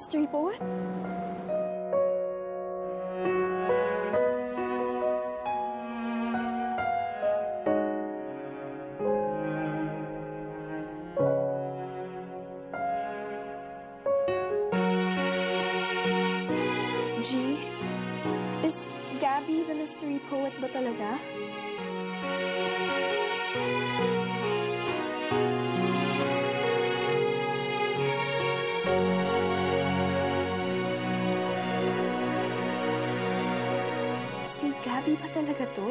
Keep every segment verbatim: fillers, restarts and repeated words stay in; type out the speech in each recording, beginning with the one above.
mystery poet? G, is Gabby the mystery poet ba talaga? Si Gabby ba talaga to?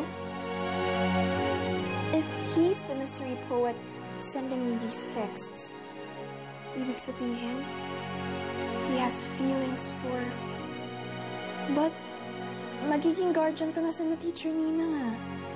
If he's the mystery poet sending me these texts, ibig sabihin, he has feelings for... But, magiging guardian ko na sa na-teacher Nina nga.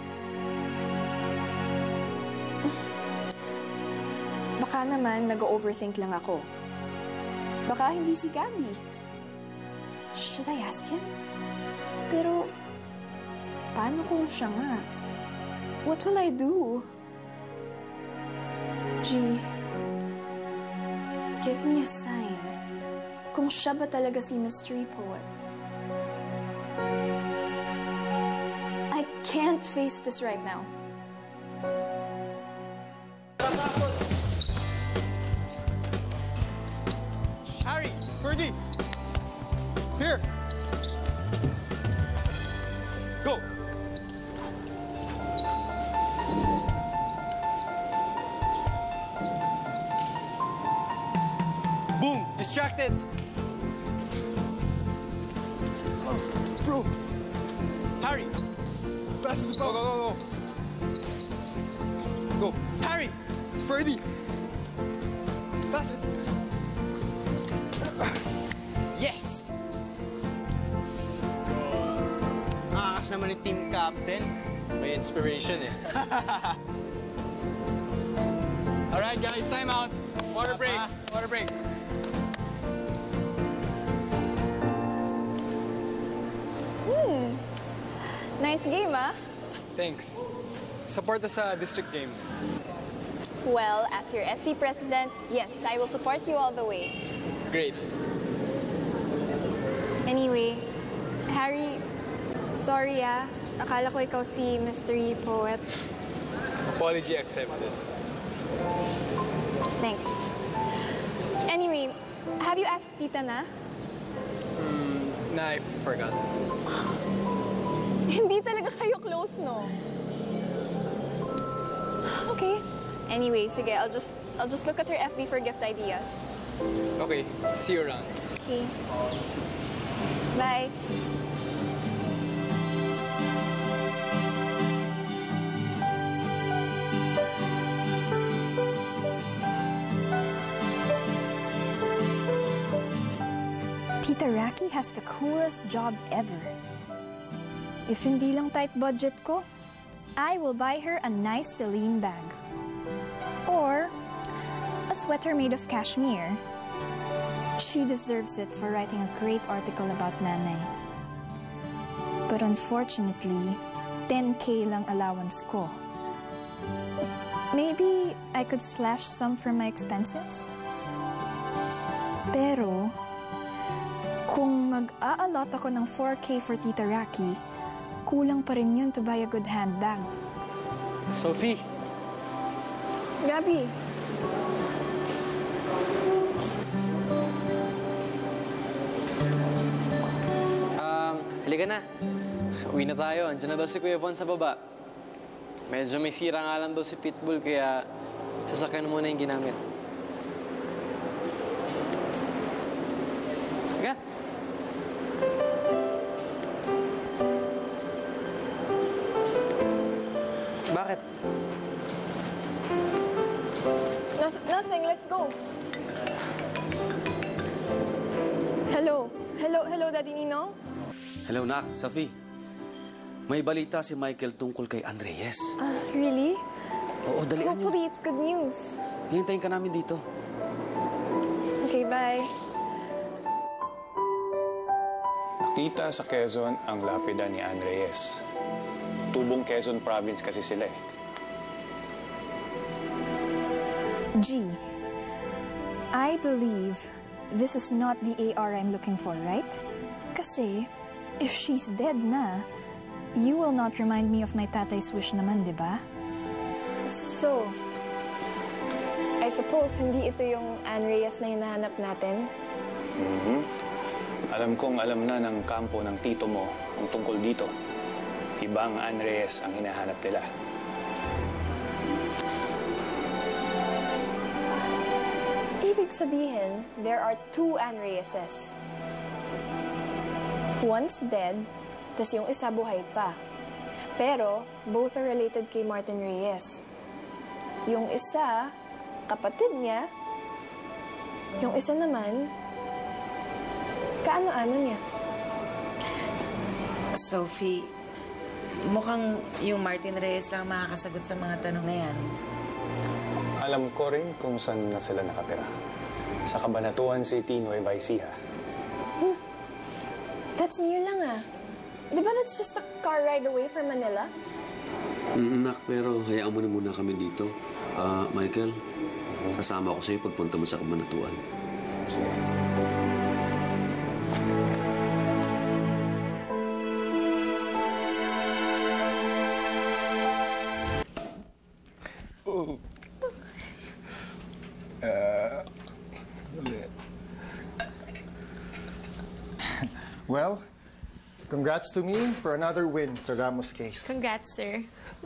Baka naman nag-overthink lang ako. Baka hindi si Gabby. Should I ask him? Pero, paano kung siya nga? What will I do? G, give me a sign. Kung siya ba talaga si mystery poet? I can't face this right now. Harry! Fergie! Here! Go! Boom! Distracted! Oh, bro! Harry! Pass the ball! Go, go, go, go! Go! Harry! Fergie! Pass it! Yes! Akas naman ni team captain. May inspiration eh. Alright guys, time out. Water break. Water break. Hmm. Nice game, ah? Thanks. Support us sa district games. Well, as your S C president, yes, I will support you all the way. Great. Anyway, Harry, sorry ah. Akala ko ikaw si mystery poet. Apology accepted. Thanks. Anyway, have you asked Tita na? Hmm, nah, I forgot. Hindi talaga kayo close, no? Okay. Anyway, sige, I'll just I'll just look at your F B for gift ideas. Okay, see you around. Okay. Bye. Tita Raki has the coolest job ever. If hindi lang tight budget ko, I will buy her a nice Celine bag. Or a sweater made of cashmere. She deserves it for writing a great article about Nanay. But unfortunately, ten K lang allowance ko. Maybe I could slash some from my expenses? Pero, kung mag-a-allot ako ng four K for Tita Raki, kulang pa rin yun to buy a good handbag. Sophie! Gabby! Um, halika na. Uwi na tayo. Andiyan na daw si Kuya Von sa baba. Medyo may sira nga lang daw si Pitbull, kaya sasakyan muna yung ginamit. Halika. Bakit? No nothing, let's go. Hello? Hello, hello, Daddy Nino? Hello, Nak. Sophie. May balita si Michael tungkol kay Anne Reyes. Ah, uh, really? Oo, dalian niyo. Hopefully, it's good news. Hihintayin ka namin dito. Okay, bye. Nakita sa Quezon ang lapida ni Anne Reyes. Tubong Quezon Province kasi sila eh. G, I believe this is not the A R I'm looking for, right? Kasi, if she's dead na, you will not remind me of my tatay's wish naman, di ba? So, I suppose hindi ito yung Anne Reyes na hinahanap natin? Mm-hmm. Alam kong alam na ng kampo ng tito mo ang tungkol dito. Ibang Anne Reyes ang hinahanap nila. Ibig sabihin, there are two Anne Reyeses. One's dead, tas yung isa buhay pa. Pero, both are related kay Martin Reyes. Yung isa, kapatid niya. Yung isa naman, kaano-ano niya. Sophie, mukhang yung Martin Reyes lang makakasagot sa mga tanong na yan. Alam ko rin kung saan na sila nakatira. Sa Cabanatuan City, Nueva Ecija. Hmm. That's near lang ah. Di ba that's just a car ride away from Manila? Mm, nak, pero hayaan mo na muna kami dito. Ah, Michael, kasama ko sa'yo pagpunta mo sa Cabanatuan. Sige. Well, congrats to me for another win sa Ramos case. Congrats, sir.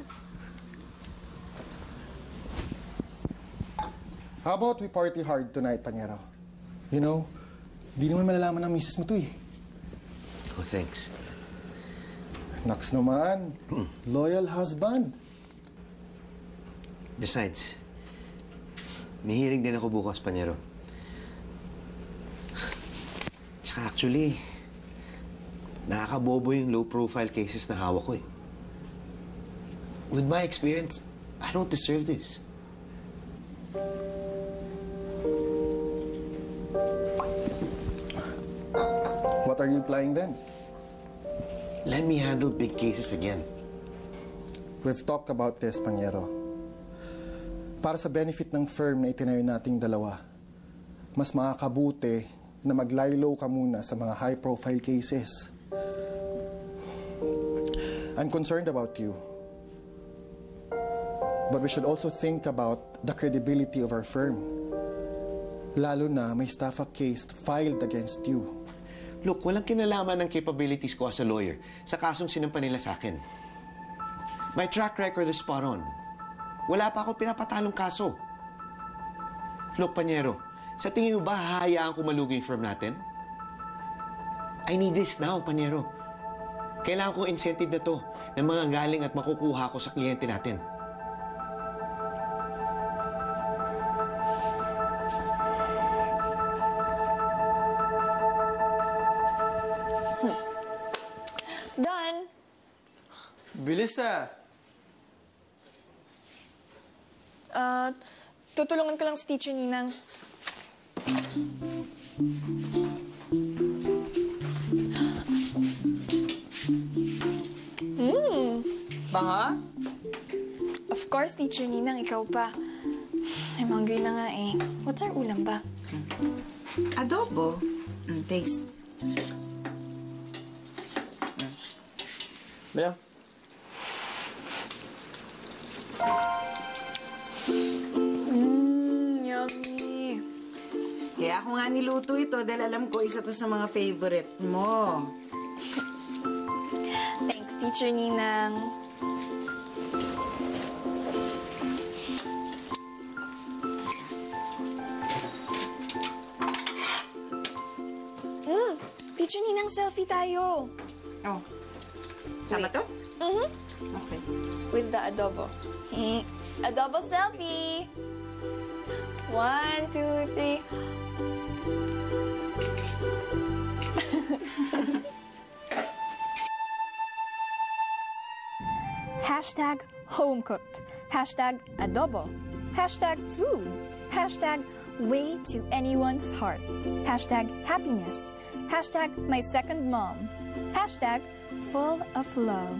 How about we party hard tonight, Panyero? You know, di naman malalaman ng misis mo to eh. Oh, thanks. Naks naman. Loyal husband. Besides, may hearing din ako bukas, Panyero. Tsaka actually, nakakabobo yung low-profile cases na hawak ko eh. With my experience, I don't deserve this. What are you implying then? Let me handle big cases again. We've talked about this, Panyero. Para sa benefit ng firm na itinayo nating dalawa, mas makakabuti na mag-lie low ka muna sa mga high-profile cases. I'm concerned about you. But we should also think about the credibility of our firm. Lalo na may staffa case filed against you. Look, walang kinalaman ng capabilities ko as a lawyer sa kasong sinampa nila sa akin. My track record is spot on. Wala pa ako pinapatalong kaso. Look, Panyero, sa tingin mo ba hahayaan ko malugi yung firm natin? I need this now, Panyero. Kailangan ko incentive na to ng mga galing at makukuha ko sa kliyente natin. Done! Bilis ah. Uh, tutulungan ko lang si Teacher Ninang. Hmm. Baka? Of course, Teacher Ninang, ikaw pa. I'm hungry na nga eh. What's our ulam ba? Adobo. Mm, taste. Bea. Mmm, yummy. Kaya ako nga niluto ito dahil alam ko isa to sa mga favorite mo. Thanks, Teacher Ninang. Mm, Teacher Ninang, selfie tayo. Oh. Sama to? Mm-hmm. Okay. With the adobo. Eh, adobo selfie! One, two, three. Hashtag home cooked. Hashtag adobo. Hashtag food. Hashtag way to anyone's heart. Hashtag happiness. Hashtag my second mom. Hashtag full of love.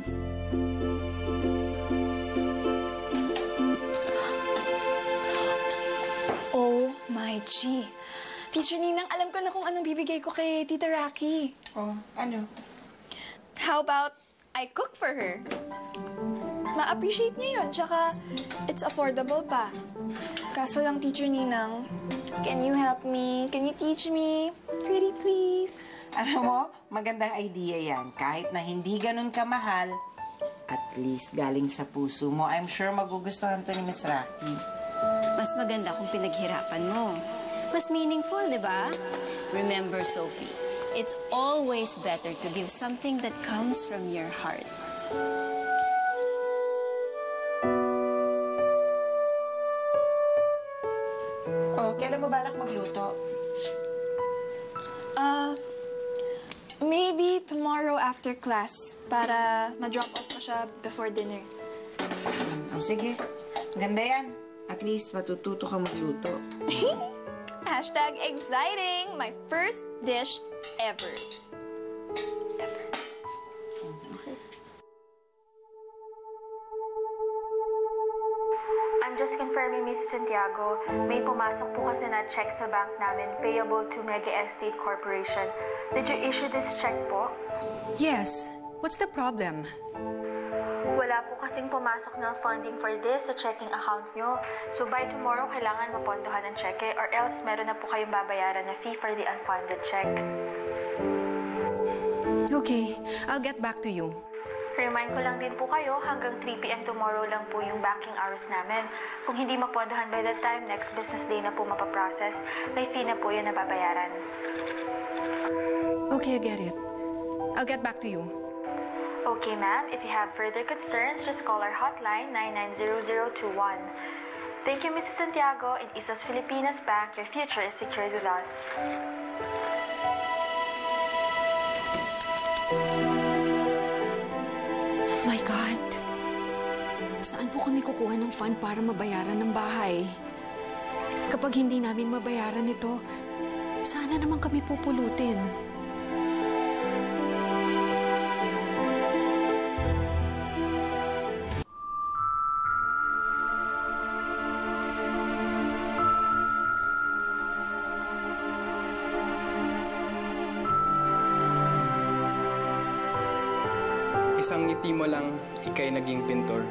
Oh my G. Teacher Ninang, alam ko na kung anong bibigay ko kay Tita Rocky. Oh, ano? How about I cook for her? Ma-appreciate niya yun, tsaka it's affordable pa. Kaso lang, Teacher Ninang, can you help me? Can you teach me? Pretty please. Alam mo, magandang idea yan. Kahit na hindi ganun kamahal, at least galing sa puso mo, I'm sure magugustuhan to ni Miss Rocky. Mas maganda kung pinaghirapan mo. Mas meaningful, di ba? Remember, Sophie, it's always better to give something that comes from your heart. Oh, kailan mo balak magluto? Uh, maybe tomorrow after class para ma-drop off ko siya before dinner. Oh, sige. Ganda yan. At least matututo ka magluto. Hashtag exciting! My first dish ever. Ever. Okay. I'm just confirming, Missus Santiago, may pumasok po kasi na check sa bank namin payable to Mega Estate Corporation. Did you issue this check po? Yes. What's the problem? Wala po kasing pumasok na funding for this sa checking account nyo. So by tomorrow, kailangan mapondohan ng cheque or else meron na po kayong babayaran na fee for the unfunded check. Okay. I'll get back to you. Remind ko lang din po kayo, hanggang three p m tomorrow lang po yung banking hours namin. Kung hindi mapondohan by that time, next business day na po mapaprocess. May fee na po yun na babayaran. Okay, I get it. I'll get back to you. Okay, ma'am. If you have further concerns, just call our hotline nine nine zero zero two one. Thank you, Missus Santiago. In Islas Filipinas Bank, your future is secured with us. My God. Saan po kami kukuha ng fund para mabayaran ng bahay? Kapag hindi namin mabayaran ito, sana naman kami pupulutin. Isang ngiti mo lang, ika'y naging pintor.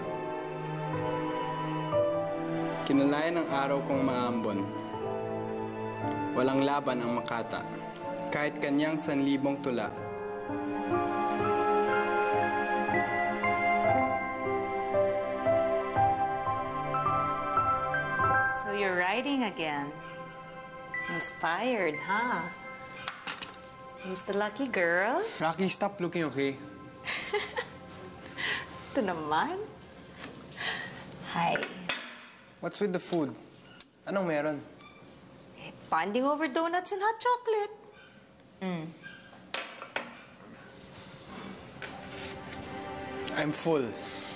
Kinalayan ng araw kong maambon. Walang laban ang makata, kahit kanyang sanlibong tula. So you're writing again. Inspired, huh? Who's the lucky girl? Rocky, stop looking, okay? Ito naman. Hi. What's with the food? Anong meron? Eh, bonding over donuts and hot chocolate. Mm. I'm full.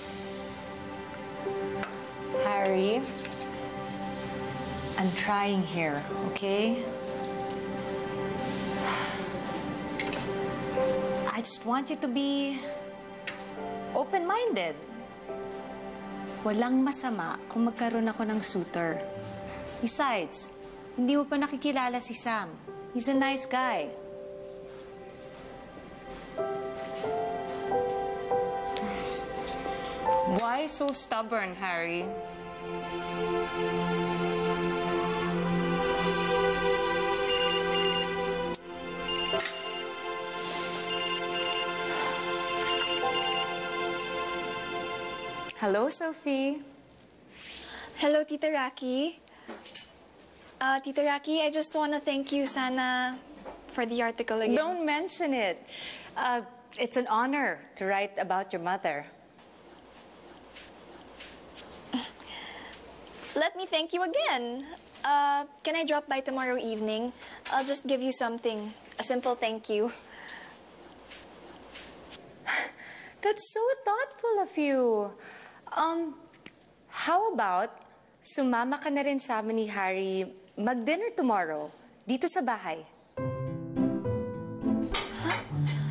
Harry, I'm trying here, okay? I just want you to be open-minded. Walang masama kung magkaroon ako ng suitor. Besides, hindi mo pa nakikilala si Sam. He's a nice guy. Why so stubborn, Harry? Hello, Sophie. Hello, Tita Rocky. Uh, Tita Rocky, I just want to thank you, sana, for the article again. Don't mention it. Uh, it's an honor to write about your mother. Let me thank you again. Uh, can I drop by tomorrow evening? I'll just give you something. A simple thank you. That's so thoughtful of you. Um, how about sumama ka na rin sa amin ni Harry mag-dinner tomorrow dito sa bahay? Huh?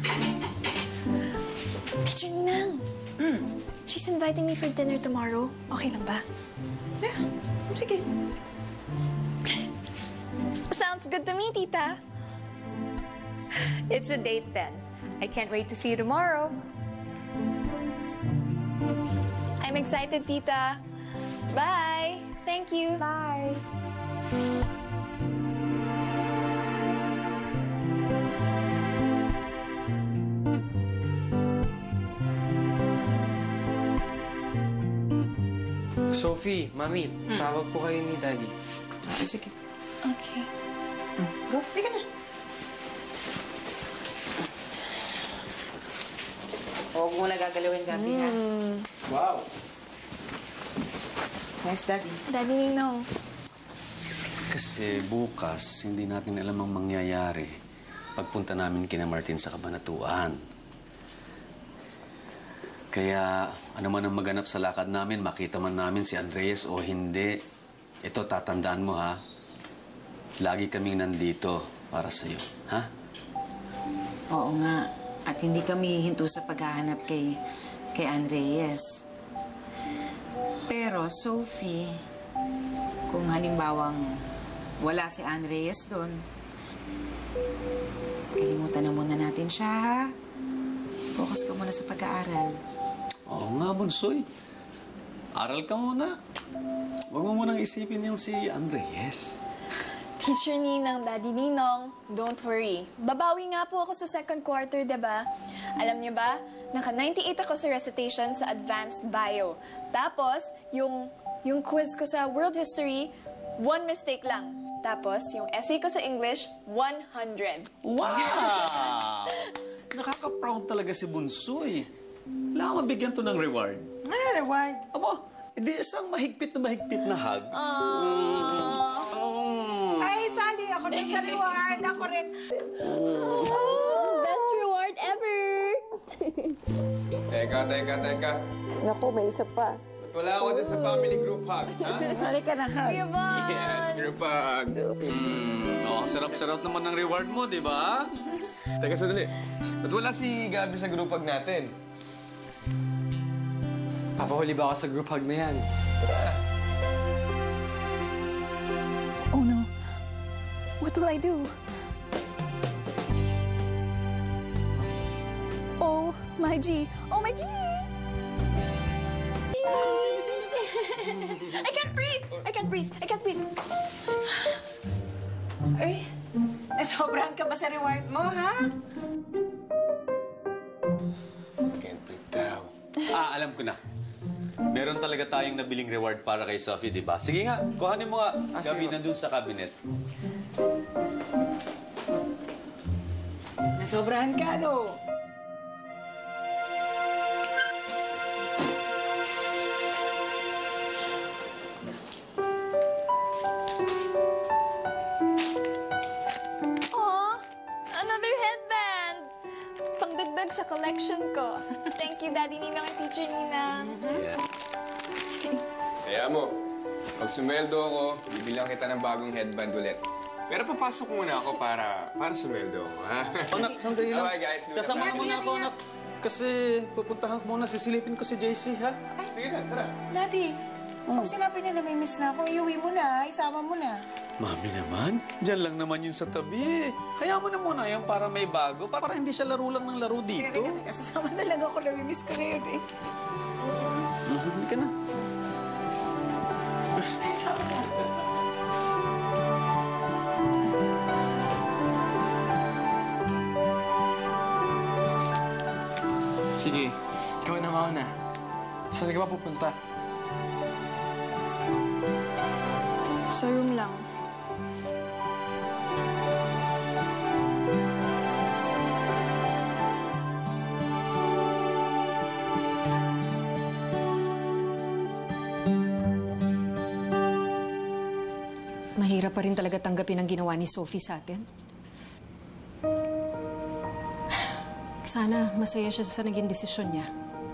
Teacher Ninang. Mm. She's inviting me for dinner tomorrow. Okay lang ba? Yeah, sige. Sounds Sounds good to me, Tita. It's a date then. I can't wait to see you tomorrow. I'm excited, Tita. Bye. Thank you. Bye. Sophie, Mami, tawag po kayo ni Daddy. Ah, sige. Okay. Mm. Go, halika na. Huwag mo na gagalawin, Gabby, ha? Wow! Yes, Daddy. Daddy Ninong. Kasi bukas, hindi natin alam ang mangyayari pagpunta namin kina Martin sa Kabanatuan. Kaya ano man ang maganap sa lakad namin, makita man namin si Anne Reyes o hindi, ito tatandaan mo ha, lagi kaming nandito para sa'yo, ha? Oo nga. At hindi kami hinto sa paghahanap kay, kay Anne Reyes. Pero, Sophie, kung halimbawang wala si Anne Reyes doon, kalimutan na muna natin siya, ha? Focus ka muna sa pag-aaral. Oo nga, Bunsoy. Aral ka muna. Huwag mo munang isipin yung si Anne Reyes. Teacher Ninang, Daddy Ninong, don't worry. Babawi nga po ako sa second quarter, diba? Alam niyo ba, naka ninety-eight ako sa recitation sa advanced bio. Tapos, yung, yung quiz ko sa world history, one mistake lang. Tapos, yung essay ko sa English, one hundred. Wow! Nakaka-proud talaga si Bunsoy. Kailangan mabigyan to ng reward. Ano reward? Aba, hindi isang mahigpit na mahigpit na hug. Aww. Mm. Ay, Sally, ako rin sa reward. Ako rin. Best reward ever! Teka, teka, teka. Naku, may isa pa. Ba't wala ako din sa family group hug, ha? Halika na, hug. Yes, group hug. Mm. Oh, sarap-sarap naman ng reward mo, di ba? Teka, sandali. Ba't wala si Gabby sa group hug natin? Papahuli ba ako sa group hug na yan? Oh no. What will I do? Oh, my G. Oh, my G! I can't breathe! I can't breathe! I can't breathe! Ay, nasobrahan ka ba sa reward mo, ha? Can't breathe daw. Ah, alam ko na. Meron talaga tayong nabiling reward para kay Sophie, di ba? Sige nga, kuhanin mo nga. Ah, Gabby, sige. nandun sa cabinet. Nasobrahan ka, no? Aw, another headband! Pangdagdag sa collection ko. Thank you, Daddy Ninang and Teacher Ninang. Yeah. Kaya mo, pag sumweldo ako, bibilang kita ng bagong headband ulit. Pero papasok muna ako para para sumweldo ako, ha? Anak, sandali lang. Okay, guys. Luna Kasama tayo. mo na ako, anak. Kasi pupuntahan ko muna, sisilipin ko si J C, ha? Sige na, tara. Daddy, pag sinabi niya na may miss na ako, iuwi mo na, isama mo na. Mami naman, dyan lang naman yun sa tabi. Hayaan mo na muna yan para may bago, para hindi siya laro lang ng laro dito. Teka, teka, teka. Sasama na lang ako, nami-miss ko na yun, eh. Hindi ka na. Sige, ikaw na mauna. Saan ka ba pupunta? Sa room lang. Mahirap pa rin talaga tanggapin ang ginawa ni Sophie sa atin. Sana masaya siya sa naging desisyon niya.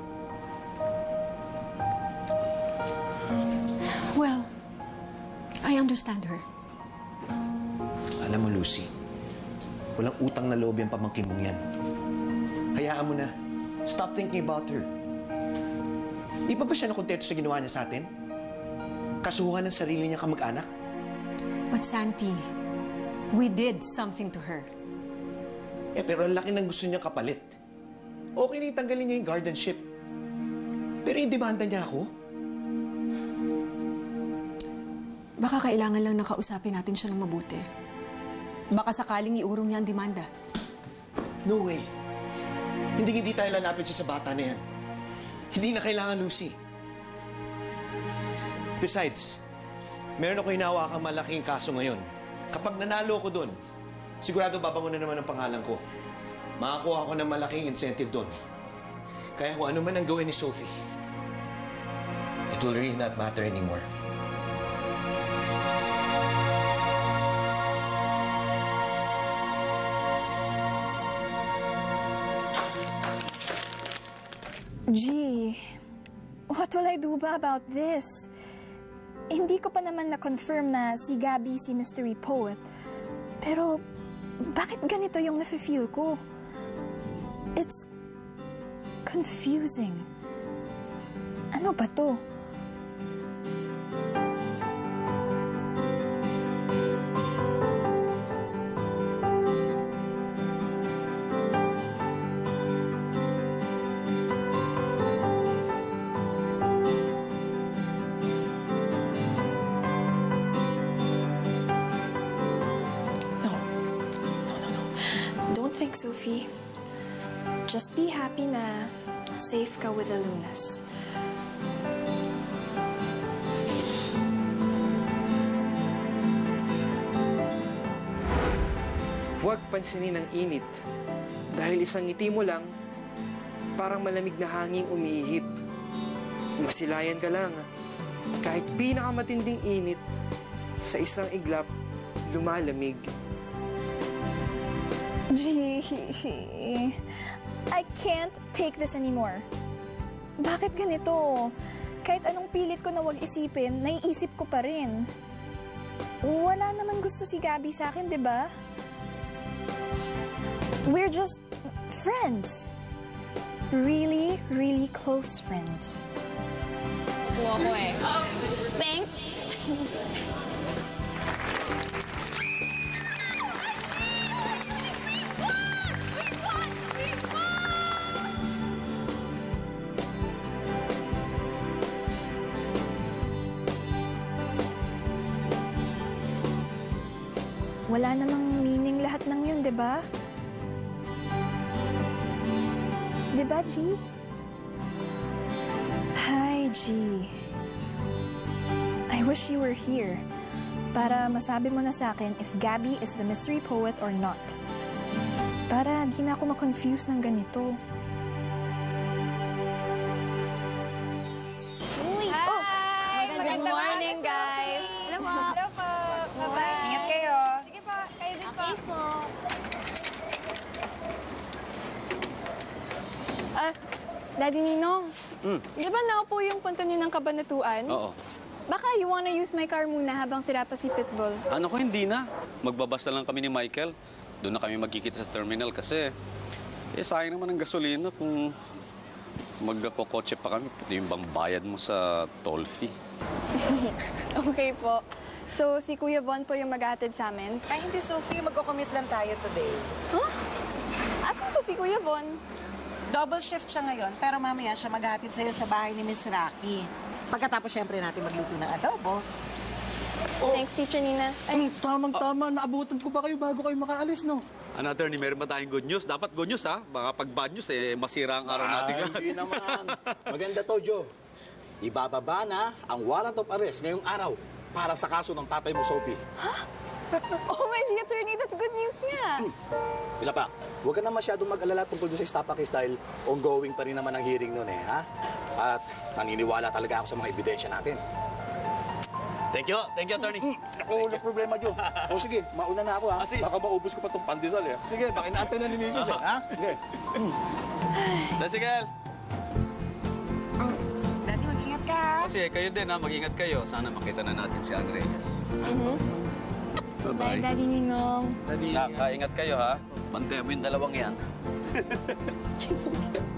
Well, I understand her. Alam mo, Lucy, walang utang na loob yung pamangkin mong yan. Hayaan mo na. Stop thinking about her. Di ba ba siya nakontento sa ginawa niya sa atin? Kasuhan ng sarili niya kamag-anak? But Santi, We did something to her. Eh, pero ang laki ng gusto niya kapalit. Okay na yung tanggalin niya yung guardianship. Pero yung demanda niya ako? Baka kailangan lang nakausapin natin siya ng mabuti. Baka sakaling iurong niya ang demanda. No way. Hindi hindi tayo lalapit siya sa bata na yan. Hindi na kailangan, Lucy. Besides, meron ako hinawakang malaking kaso ngayon. Kapag nanalo ko doon, sigurado babangon na naman ang pangalan ko. Makakuha ako ng malaking incentive doon. Kaya kung ano man ang gawin ni Sophie, it will really not matter anymore. Gee, what will I do ba about this? Hindi ko pa naman na-confirm na si Gabby si mystery poet. Pero, bakit ganito yung nafe-feel ko? It's confusing. Ano ba to? Sophie, just be happy na safe ka with the Lunas. Huwag pansinin ang init. Dahil isang ngiti mo lang, parang malamig na hanging umiihip. Masilayan ka lang. Kahit pinakamatinding init, sa isang iglap, lumalamig. Gee, I can't take this anymore. Bakit ganito? Kahit anong pilit ko na wag isipin, naiisip ko pa rin. Wala naman gusto si Gabby sa akin, di ba? We're just friends. Really, really close friends. Kuha ko eh. Thanks. Wala namang meaning lahat ng yun, di ba? Di ba, G? Hi, G. I wish you were here para masabi mo na sa akin if Gabby is the mystery poet or not. Para di na ako ma-confuse ng ganito. Uy! Hi! Oh! Good morning, Sophie. guys! Hello po! Hello po! Bye-bye! Ingat kayo. Sige po, kayo din po. Okay po. Ah, Daddy Ninong. Mm. Di ba na po yung punta niyo ng Kabanatuan? Oo. Baka you wanna use my car muna habang sira pa si Pitbull. Ano ko, hindi na. Magbabas na lang kami ni Michael. Doon na kami magkikita sa terminal kasi eh, sayang naman ang gasolina kung magkakokotse pa kami. Pati yung bambayad mo sa toll fee. Okay po. So, si Kuya Von po yung maghahatid sa amin? Ay, hindi, Sophie. Magko-commute lang tayo today. Huh? Asan po si Kuya Von? Double shift siya ngayon, pero mamaya siya maghahatid sa'yo sa bahay ni Miss Rocky. Pagkatapos, syempre, natin magluto ng adobo. Thanks, Teacher Nina. Ay, Tamang-tama, naabutan ko pa kayo bago kayo makaalis, no? Ano, attorney, meron ba tayong good news? Dapat good news, ha? Baka pag bad news, eh, masira ang araw natin. Ah, hindi naman. Maganda to, Joe. Ibababa na ang warrant of arrest ngayong araw para sa kaso ng tatay mo, Sophie. oh my God, attorney, that's good news nga. Hmm. Isa pa, huwag ka na masyadong mag-alala tungkol doon sa estafa case dahil ongoing pa rin naman ang hearing nun eh, ha? At naniniwala talaga ako sa mga ebidensya natin. Thank you, thank you, attorney. Oo, walang problema, Joe. O sige, mauna na ako, ha? Ah, sige. Baka maubos ko pa itong pandesal, eh. Sige, baka inaantay na ni Missus, eh, ha? Sige. Tricycle! Oh, Daddy, mag-ingat ka, ha? Kasi kayo din, ha? Mag-ingat kayo. Sana makita na natin si Anne Reyes. Mm-hmm. Bye-bye. Bye, Daddy Ninong. Daddy, ingat kayo, ha? Bantayan mo yung dalawang yan.